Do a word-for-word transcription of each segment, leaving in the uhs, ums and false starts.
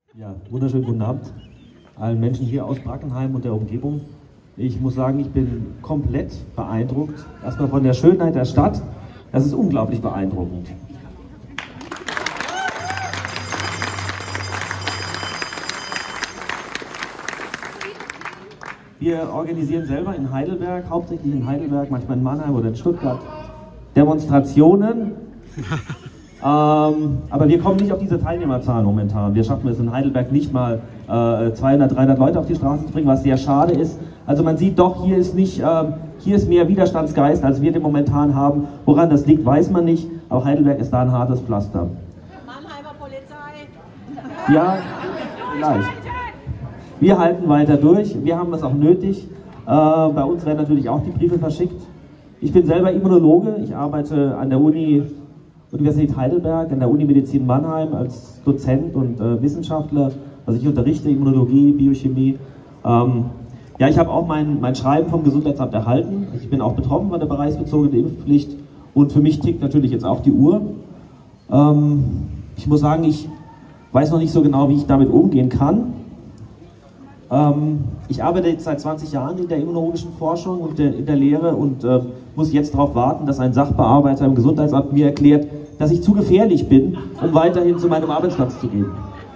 Ja, wunderschönen guten Abend allen Menschen hier aus Brackenheim und der Umgebung. Ich muss sagen, ich bin komplett beeindruckt. Erstmal von der Schönheit der Stadt. Das ist unglaublich beeindruckend. Wir organisieren selber in Heidelberg, hauptsächlich in Heidelberg, manchmal in Mannheim oder in Stuttgart, Demonstrationen. ähm, aber wir kommen nicht auf diese Teilnehmerzahlen momentan. Wir schaffen es in Heidelberg nicht mal äh, zweihundert, dreihundert Leute auf die Straße zu bringen, was sehr schade ist. Also man sieht doch, hier ist, nicht, äh, hier ist mehr Widerstandsgeist, als wir den momentan haben. Woran das liegt, weiß man nicht, aber Heidelberg ist da ein hartes Pflaster. Mannheimer Polizei! Ja, vielleicht. Wir halten weiter durch, wir haben das auch nötig. Äh, bei uns werden natürlich auch die Briefe verschickt. Ich bin selber Immunologe, ich arbeite an der Uni, Universität Heidelberg, an der Uni Medizin Mannheim als Dozent und äh, Wissenschaftler. Also ich unterrichte Immunologie, Biochemie. Ähm, ja, ich habe auch mein, mein Schreiben vom Gesundheitsamt erhalten. Also ich bin auch betroffen von der bereichsbezogenen Impfpflicht und für mich tickt natürlich jetzt auch die Uhr. Ähm, ich muss sagen, ich weiß noch nicht so genau, wie ich damit umgehen kann. Ich arbeite jetzt seit zwanzig Jahren in der immunologischen Forschung und in der Lehre und äh, muss jetzt darauf warten, dass ein Sachbearbeiter im Gesundheitsamt mir erklärt, dass ich zu gefährlich bin, um weiterhin zu meinem Arbeitsplatz zu gehen.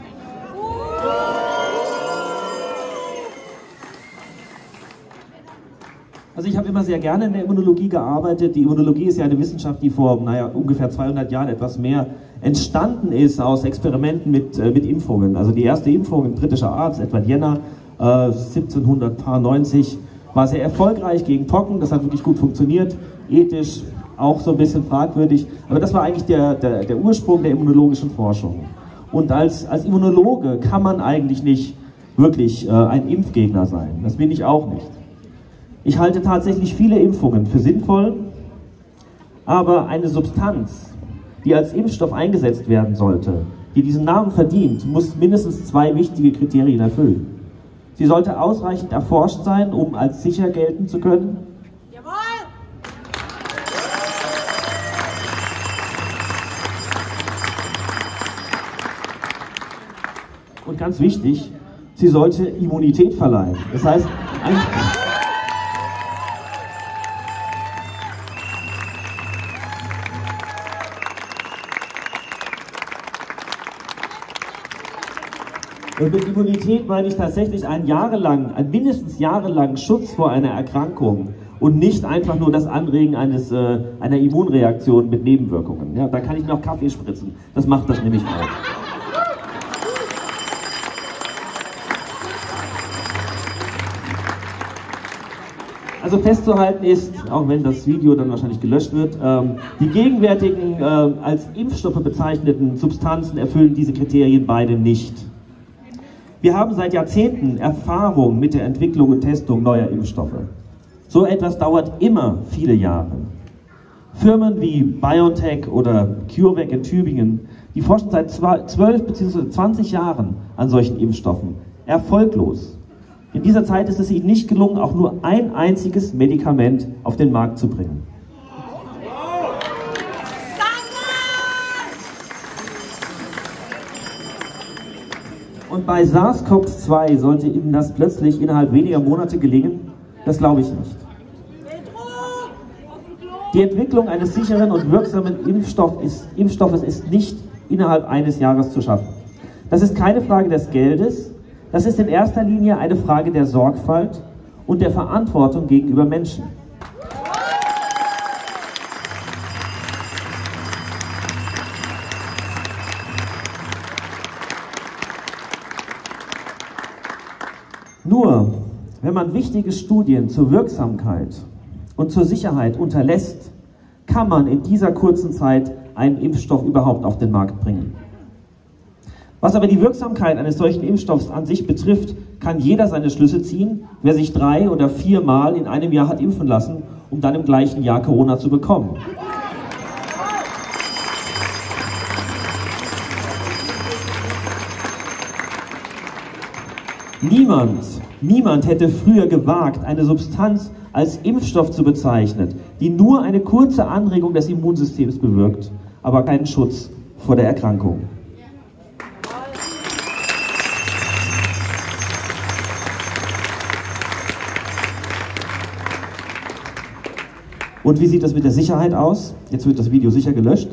Also ich habe immer sehr gerne in der Immunologie gearbeitet. Die Immunologie ist ja eine Wissenschaft, die vor naja, ungefähr zweihundert Jahren etwas mehr entstanden ist aus Experimenten mit, äh, mit Impfungen. Also die erste Impfung, ein britischer Arzt, Edward Jenner, äh, siebzehnhundertneunzig, war sehr erfolgreich gegen Pocken. Das hat wirklich gut funktioniert, ethisch auch so ein bisschen fragwürdig. Aber das war eigentlich der, der, der Ursprung der immunologischen Forschung. Und als, als Immunologe kann man eigentlich nicht wirklich äh, ein Impfgegner sein. Das bin ich auch nicht. Ich halte tatsächlich viele Impfungen für sinnvoll, aber eine Substanz, die als Impfstoff eingesetzt werden sollte, die diesen Namen verdient, muss mindestens zwei wichtige Kriterien erfüllen. Sie sollte ausreichend erforscht sein, um als sicher gelten zu können. Jawohl! Und ganz wichtig, sie sollte Immunität verleihen. Das heißt, ein Und mit Immunität meine ich tatsächlich einen jahrelang, einen mindestens jahrelangen Schutz vor einer Erkrankung und nicht einfach nur das Anregen eines, äh, einer Immunreaktion mit Nebenwirkungen. Ja, da kann ich noch Kaffee spritzen. Das macht das nämlich auch. Also festzuhalten ist, auch wenn das Video dann wahrscheinlich gelöscht wird, ähm, die gegenwärtigen äh, als Impfstoffe bezeichneten Substanzen erfüllen diese Kriterien beide nicht. Wir haben seit Jahrzehnten Erfahrung mit der Entwicklung und Testung neuer Impfstoffe. So etwas dauert immer viele Jahre. Firmen wie BioNTech oder CureVac in Tübingen, die forschen seit zwölf bzw. zwanzig Jahren an solchen Impfstoffen. Erfolglos. In dieser Zeit ist es ihnen nicht gelungen, auch nur ein einziges Medikament auf den Markt zu bringen. Und bei SARS CoV zwei sollte Ihnen das plötzlich innerhalb weniger Monate gelingen? Das glaube ich nicht. Die Entwicklung eines sicheren und wirksamen Impfstoff ist, Impfstoffes ist nicht innerhalb eines Jahres zu schaffen. Das ist keine Frage des Geldes, das ist in erster Linie eine Frage der Sorgfalt und der Verantwortung gegenüber Menschen. Nur, wenn man wichtige Studien zur Wirksamkeit und zur Sicherheit unterlässt, kann man in dieser kurzen Zeit einen Impfstoff überhaupt auf den Markt bringen. Was aber die Wirksamkeit eines solchen Impfstoffs an sich betrifft, kann jeder seine Schlüsse ziehen, wer sich drei oder viermal in einem Jahr hat impfen lassen, um dann im gleichen Jahr Corona zu bekommen. Niemand, niemand hätte früher gewagt, eine Substanz als Impfstoff zu bezeichnen, die nur eine kurze Anregung des Immunsystems bewirkt, aber keinen Schutz vor der Erkrankung. Und wie sieht das mit der Sicherheit aus? Jetzt wird das Video sicher gelöscht.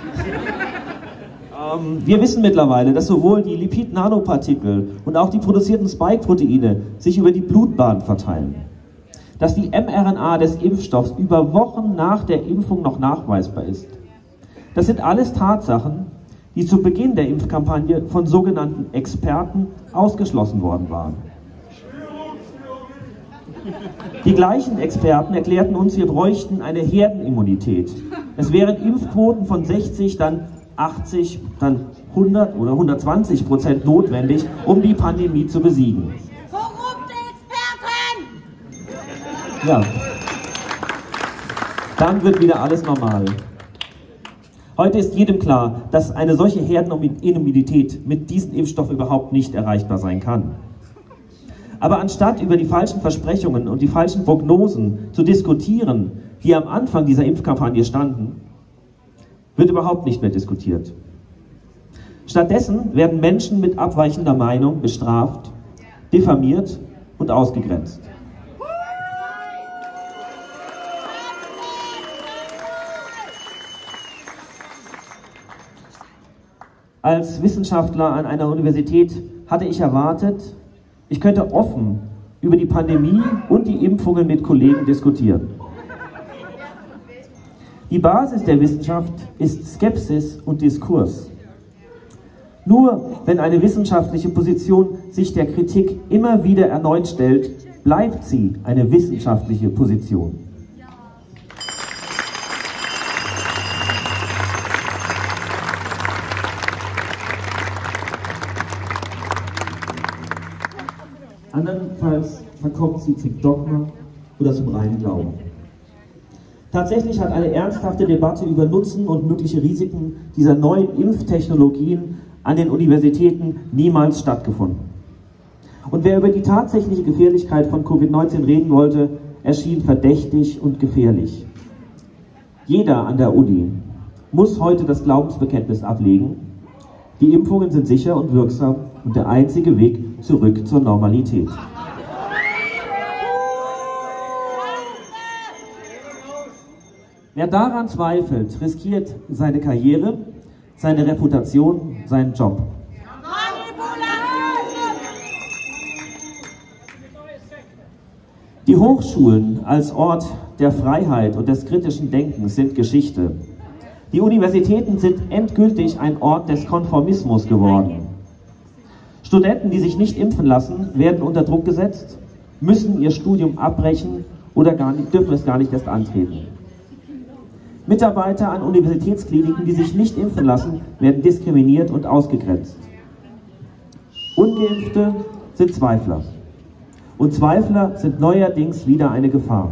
ähm, wir wissen mittlerweile, dass sowohl die Lipid-Nanopartikel und auch die produzierten Spike-Proteine sich über die Blutbahn verteilen. Dass die mRNA des Impfstoffs über Wochen nach der Impfung noch nachweisbar ist. Das sind alles Tatsachen, die zu Beginn der Impfkampagne von sogenannten Experten ausgeschlossen worden waren. Die gleichen Experten erklärten uns, wir bräuchten eine Herdenimmunität. Es wären Impfquoten von sechzig, dann achtzig, dann hundert oder hundertzwanzig Prozent notwendig, um die Pandemie zu besiegen. Korrupte Experten! Ja. Dann wird wieder alles normal. Heute ist jedem klar, dass eine solche Herdenimmunität mit diesem Impfstoff überhaupt nicht erreichbar sein kann. Aber anstatt über die falschen Versprechungen und die falschen Prognosen zu diskutieren, die am Anfang dieser Impfkampagne standen, wird überhaupt nicht mehr diskutiert. Stattdessen werden Menschen mit abweichender Meinung bestraft, diffamiert und ausgegrenzt. Als Wissenschaftler an einer Universität hatte ich erwartet, ich könnte offen über die Pandemie und die Impfungen mit Kollegen diskutieren. Die Basis der Wissenschaft ist Skepsis und Diskurs. Nur wenn eine wissenschaftliche Position sich der Kritik immer wieder erneut stellt, bleibt sie eine wissenschaftliche Position. Andernfalls verkommt sie zum Dogma oder zum reinen Glauben. Tatsächlich hat eine ernsthafte Debatte über Nutzen und mögliche Risiken dieser neuen Impftechnologien an den Universitäten niemals stattgefunden. Und wer über die tatsächliche Gefährlichkeit von Covid neunzehn reden wollte, erschien verdächtig und gefährlich. Jeder an der Uni muss heute das Glaubensbekenntnis ablegen: Die Impfungen sind sicher und wirksam und der einzige Weg zurück zur Normalität. Wer daran zweifelt, riskiert seine Karriere, seine Reputation, seinen Job. Die Hochschulen als Ort der Freiheit und des kritischen Denkens sind Geschichte. Die Universitäten sind endgültig ein Ort des Konformismus geworden. Studenten, die sich nicht impfen lassen, werden unter Druck gesetzt, müssen ihr Studium abbrechen oder gar nicht, dürfen es gar nicht erst antreten. Mitarbeiter an Universitätskliniken, die sich nicht impfen lassen, werden diskriminiert und ausgegrenzt. Ungeimpfte sind Zweifler. Und Zweifler sind neuerdings wieder eine Gefahr.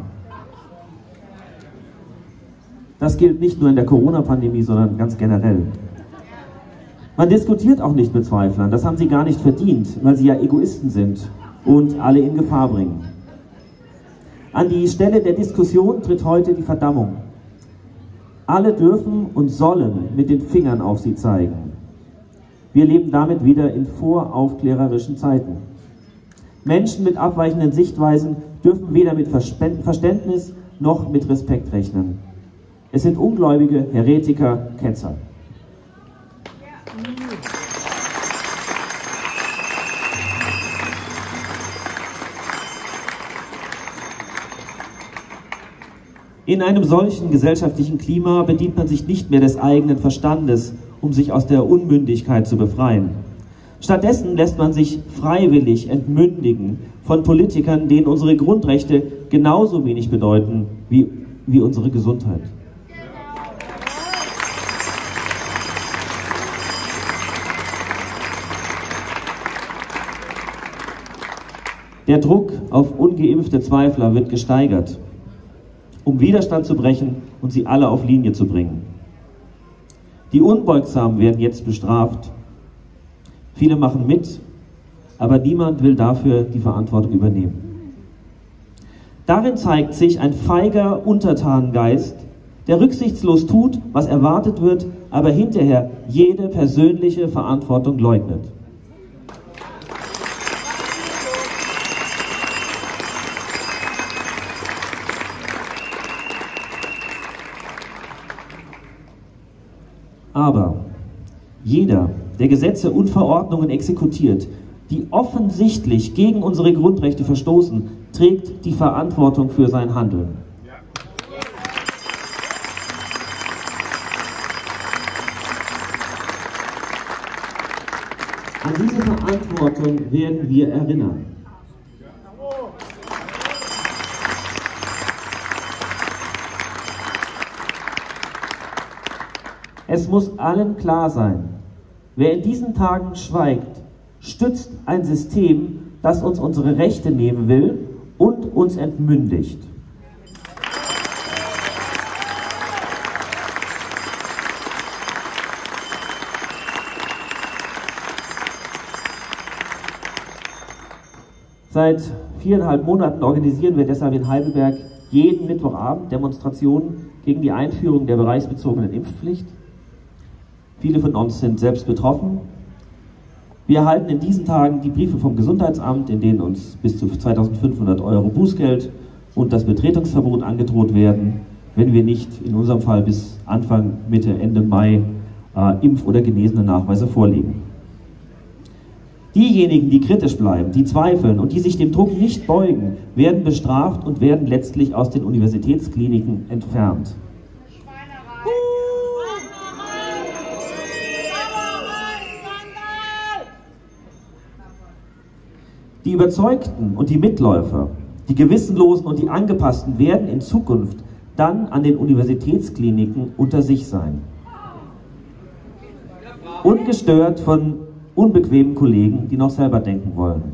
Das gilt nicht nur in der Corona-Pandemie, sondern ganz generell. Man diskutiert auch nicht mit Zweiflern, das haben sie gar nicht verdient, weil sie ja Egoisten sind und alle in Gefahr bringen. An die Stelle der Diskussion tritt heute die Verdammung. Alle dürfen und sollen mit den Fingern auf sie zeigen. Wir leben damit wieder in voraufklärerischen Zeiten. Menschen mit abweichenden Sichtweisen dürfen weder mit Verständnis noch mit Respekt rechnen. Es sind Ungläubige, Heretiker, Ketzer. In einem solchen gesellschaftlichen Klima bedient man sich nicht mehr des eigenen Verstandes, um sich aus der Unmündigkeit zu befreien. Stattdessen lässt man sich freiwillig entmündigen von Politikern, denen unsere Grundrechte genauso wenig bedeuten wie, wie unsere Gesundheit. Der Druck auf ungeimpfte Zweifler wird gesteigert, um Widerstand zu brechen und sie alle auf Linie zu bringen. Die Unbeugsamen werden jetzt bestraft. Viele machen mit, aber niemand will dafür die Verantwortung übernehmen. Darin zeigt sich ein feiger Untertanengeist, der rücksichtslos tut, was erwartet wird, aber hinterher jede persönliche Verantwortung leugnet. Aber jeder, der Gesetze und Verordnungen exekutiert, die offensichtlich gegen unsere Grundrechte verstoßen, trägt die Verantwortung für sein Handeln. An diese Verantwortung werden wir erinnern. Es muss allen klar sein, wer in diesen Tagen schweigt, stützt ein System, das uns unsere Rechte nehmen will und uns entmündigt. Seit viereinhalb Monaten organisieren wir deshalb in Heidelberg jeden Mittwochabend Demonstrationen gegen die Einführung der bereichsbezogenen Impfpflicht. Viele von uns sind selbst betroffen. Wir erhalten in diesen Tagen die Briefe vom Gesundheitsamt, in denen uns bis zu zweitausendfünfhundert Euro Bußgeld und das Betretungsverbot angedroht werden, wenn wir nicht in unserem Fall bis Anfang, Mitte, Ende Mai äh, Impf- oder genesene Nachweise vorlegen. Diejenigen, die kritisch bleiben, die zweifeln und die sich dem Druck nicht beugen, werden bestraft und werden letztlich aus den Universitätskliniken entfernt. Die Überzeugten und die Mitläufer, die Gewissenlosen und die Angepassten werden in Zukunft dann an den Universitätskliniken unter sich sein. Ungestört von unbequemen Kollegen, die noch selber denken wollen.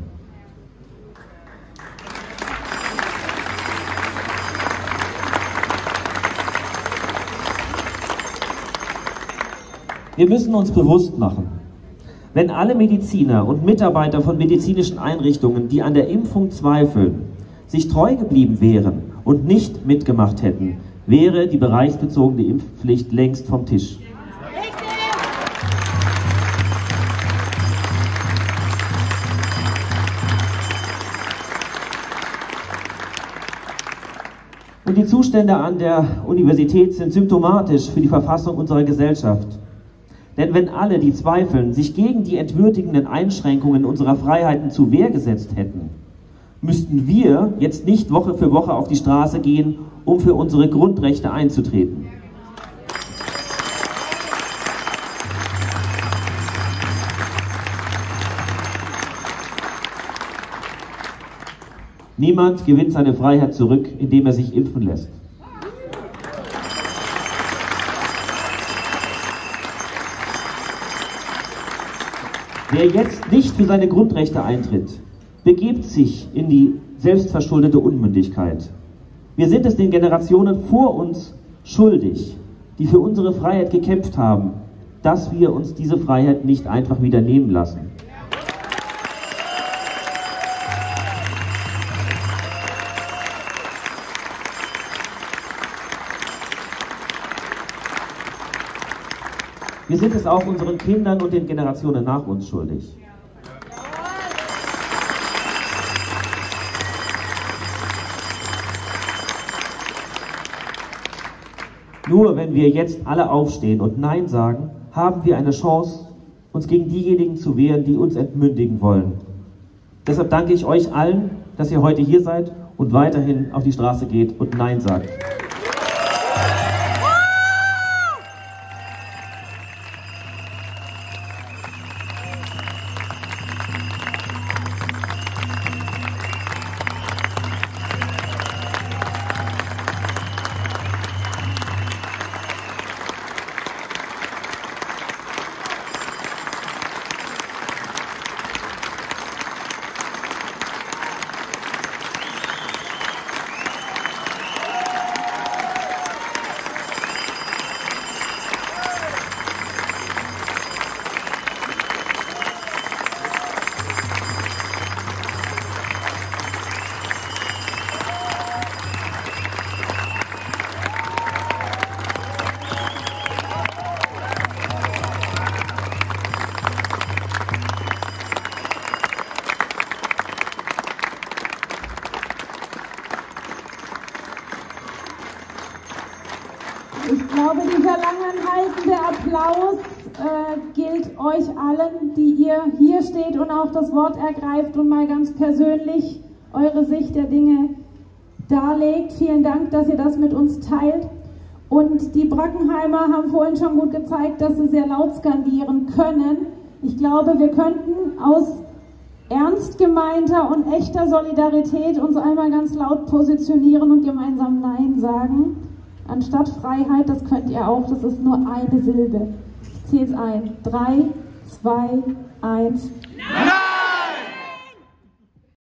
Wir müssen uns bewusst machen, wenn alle Mediziner und Mitarbeiter von medizinischen Einrichtungen, die an der Impfung zweifeln, sich treu geblieben wären und nicht mitgemacht hätten, wäre die bereichsbezogene Impfpflicht längst vom Tisch. Und die Zustände an der Universität sind symptomatisch für die Verfassung unserer Gesellschaft. Denn wenn alle, die zweifeln, sich gegen die entwürdigenden Einschränkungen unserer Freiheiten zur Wehr gesetzt hätten, müssten wir jetzt nicht Woche für Woche auf die Straße gehen, um für unsere Grundrechte einzutreten. Niemand gewinnt seine Freiheit zurück, indem er sich impfen lässt. Wer jetzt nicht für seine Grundrechte eintritt, begibt sich in die selbstverschuldete Unmündigkeit. Wir sind es den Generationen vor uns schuldig, die für unsere Freiheit gekämpft haben, dass wir uns diese Freiheit nicht einfach wieder nehmen lassen. Wir sind es auch unseren Kindern und den Generationen nach uns schuldig. Nur wenn wir jetzt alle aufstehen und Nein sagen, haben wir eine Chance, uns gegen diejenigen zu wehren, die uns entmündigen wollen. Deshalb danke ich euch allen, dass ihr heute hier seid und weiterhin auf die Straße geht und Nein sagt. Ich glaube, dieser langanhaltende Applaus äh, gilt euch allen, die ihr hier steht und auch das Wort ergreift und mal ganz persönlich eure Sicht der Dinge darlegt. Vielen Dank, dass ihr das mit uns teilt. Und die Brackenheimer haben vorhin schon gut gezeigt, dass sie sehr laut skandieren können. Ich glaube, wir könnten aus ernst gemeinter und echter Solidarität uns einmal ganz laut positionieren und gemeinsam Nein sagen. Anstatt Freiheit, das könnt ihr auch, das ist nur eine Silbe. Ich zähle es ein. Drei, zwei, eins.